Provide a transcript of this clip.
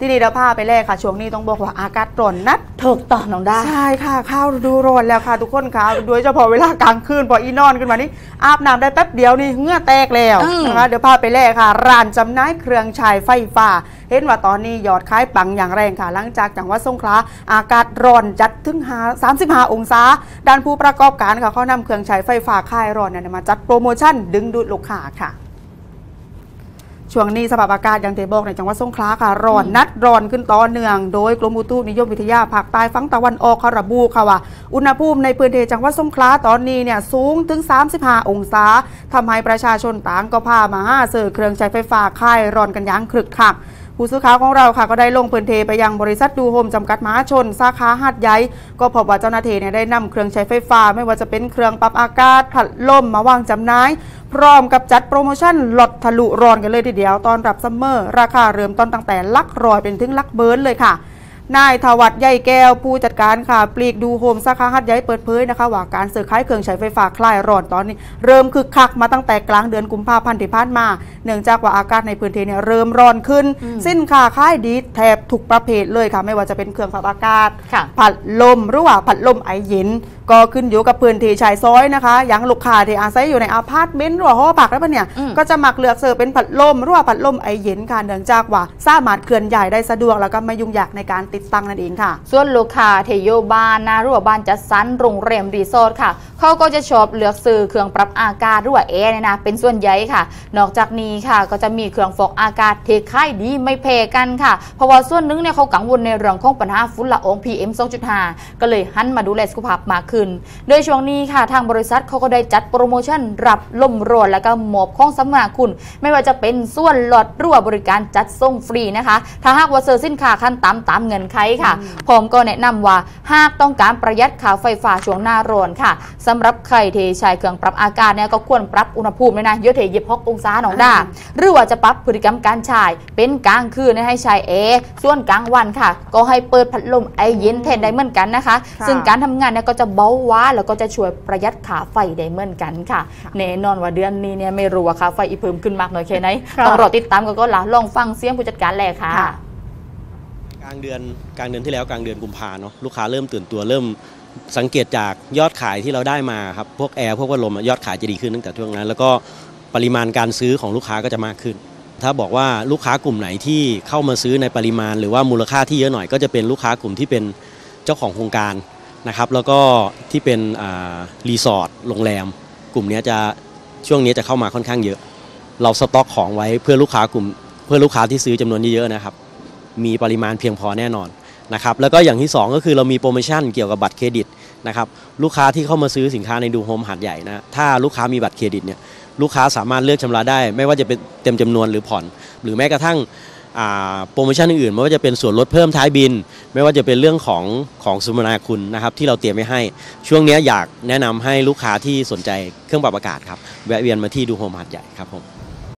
ที่นี่เราพาไปแรกค่ะช่วงนี้ต้องบอกว่าอากาศร้อนนัดถูกต้องน้องได้ใช่ค่ะข้าวดูร้อนแล้วค่ะทุกคนค่ะโดยเฉพาะเวลากลางคืนพออีนอนขึ้นมานี่อาบน้ำได้แป๊บเดียวนี่เหงื่อแตกแล้วนะคะเดี๋ยวพาไปแรกค่ะร้านจำหน่ายเครื่องใช้ไฟฟ้าเห็นว่าตอนนี้ยอดขายปังอย่างแรงค่ะหลังจากจังหวัดสงขลาอากาศร้อนจัดถึง35 องศาด้านผู้ประกอบการค่ะเขานำเครื่องใช้ไฟฟ้าคลายร้อนเนี่ยมาจัดโปรโมชั่นดึงดูดลูกค้าค่ะช่วงนี้สภาพอากาศอย่างที่บอกในจังหวัดสงขลาค่ะร้อนนัดร้อนขึ้นต่อเนื่องโดยกรมอุตุนิยมวิทยาภาคใต้ฝั่งตะวันออกเขาระบุค่ะว่าอุณหภูมิในพื้นที่จังหวัดสงขลาตอนนี้เนี่ยสูงถึง35 องศาทำให้ประชาชนต่างก็พามาหาซื้อเครื่องใช้ไฟฟ้าคลายร้อนกันอย่างครึกครักผู้สื่อข่าวของเราค่ะก็ได้ลงพื้นที่ไปยังบริษัทดูโฮมจำกัดมหาชนสาขาหาดใหญ่ก็พบว่าเจ้าหน้าที่เนี่ยได้นำเครื่องใช้ไฟฟ้าไม่ว่าจะเป็นเครื่องปรับอากาศพัดลมมาวางจำหน่ายพร้อมกับจัดโปรโมชั่นลดทะลุร้อนกันเลยทีเดียวตอนรับซัมเมอร์ราคาเริ่มต้นตั้งแต่หลักร้อยเป็นถึงหลักเบิร์นเลยค่ะนายทวัฒน์ใหญ่แก้วผู้จัดการค่ะปลีกดูโฮมสาขาหาดใหญ่เปิดเผยนะคะว่าการซื้อขายเครื่องใช้ไฟฟ้าคลายร้อนตอนนี้เริ่มคึกคักมาตั้งแต่กลางเดือนกุมภาพันธ์ที่ผ่านมาเนื่องจากว่าอากาศในพื้นที่เนี่ยเริ่มร้อนขึ้นสินค้าขายดีแทบทุกประเภทเลยค่ะไม่ว่าจะเป็นเครื่องปรับอากาศพัดลมหรือว่าพัดลมไอเย็นก็ขึ้นอยู่กับพื้นที่ชายซอยนะคะอย่างลูกค้าที่อาศัยอยู่ในอพาร์ตเมนต์หรือว่าหอพักแล้วเนี่ยก็จะมักเลือกซื้อเป็นพัดลมหรือว่าพัดลมไอเย็นค่ะเนื่องจากว่าสามารถเคลื่อนย้ายได้สะดวกแล้วก็ไม่ยุ่งยากในการติดตั้งนั่นเองค่ะส่วนลูกค้าเทโยบานนะหรือว่าบ้านจัดสรรโรงแรมรีสอร์ทค่ะเขาก็จะชอบเลือกซื้อเครื่องปรับอากาศหรือว่าแอร์เนี่ยนะเป็นส่วนใหญ่ค่ะนอกจากนี้ค่ะก็จะมีเครื่องฟอกอากาศเทค่ายดีไม่แพ้กันค่ะเพราะว่าส่วนนึงเนี่ยเขากังวลในเรื่องของปัญหาฝุ่นละออง PM 2.5 ก็เลยหันมาดูแลสุขภาพมากขึ้นโดยช่วงนี้ค่ะทางบริษัทเขาก็ได้จัดโปรโมชั่นรับลมร้อนแล้วก็หมอบของสำนักคุณไม่ว่าจะเป็นส่วนลดหรือว่าบริการจัดส่งฟรีนะคะถ้าหากว่าซื้อสินค้าขั้นต่ำตามเงินไขค่ะพร้อมก็แนะนำว่าหากต้องการประหยัดค่าไฟฟ้าช่วงหน้าร้อนค่ะสำหรับใครที่ใช้เครื่องปรับอากาศเนี่ยก็ควรปรับอุณหภูมิเลยนะเยอะเท26 องศาหนองดาหรือว่าจะปรับพฤติกรรมการใช้เป็นกลางคืนให้ใช้แอร์ส่วนกลางวันค่ะก็ให้เปิดพัดลมไอเย็นแทนได้เหมือนกันนะคะซึ่งการทำงานเนี่ยก็จะเบาว้าแล้วก็จะช่วยประหยัดค่าไฟได้เหมือนกันค่ะแน่นอนว่าเดือนนี้เนี่ยไม่รู้ว่าค่าไฟอีเพิ่มขึ้นมากน้อยแค่ไหนต้องรอติดตามก็ลองฟังเสียงผู้จัดการแหละค่ะกลางเดือนที่แล้วกลางเดือนกุมภาเนาะลูกค้าเริ่มตื่นตัวเริ่มสังเกตจากยอดขายที่เราได้มาครับพวกแอร์พวกพัดลมยอดขายจะดีขึ้นตั้งแต่ช่วงนั้นแล้วก็ปริมาณการซื้อของลูกค้าก็จะมากขึ้นถ้าบอกว่าลูกค้ากลุ่มไหนที่เข้ามาซื้อในปริมาณหรือว่ามูลค่าที่เยอะหน่อยก็จะเป็นลูกค้ากลุ่มที่เป็นเจ้าของโครงการนะครับแล้วก็ที่เป็นรีสอร์ทโรงแรมกลุ่มนี้จะช่วงนี้จะเข้ามาค่อนข้างเยอะเราสต็อกของไว้เพื่อลูกค้าที่ซื้อจำนวนเยอะๆนะครับมีปริมาณเพียงพอแน่นอนนะครับแล้วก็อย่างที่2ก็คือเรามีโปรโมชั่นเกี่ยวกับบัตรเครดิตนะครับลูกค้าที่เข้ามาซื้อสินค้าในดูโฮมหาดใหญ่นะถ้าลูกค้ามีบัตรเครดิตเนี่ยลูกค้าสามารถเลือกชำระได้ไม่ว่าจะเป็นเต็มจำนวนหรือผ่อนหรือแม้กระทั่งโปรโมชั่นอื่นๆไม่ว่าจะเป็นส่วนลดเพิ่มท้ายบินไม่ว่าจะเป็นเรื่องของสมนาคุณนะครับที่เราเตรียมไว้ให้ช่วงนี้อยากแนะนำให้ลูกค้าที่สนใจเครื่องปรับอากาศครับแวะเวียนมาที่ดูโฮมหาดใหญ่ครับผม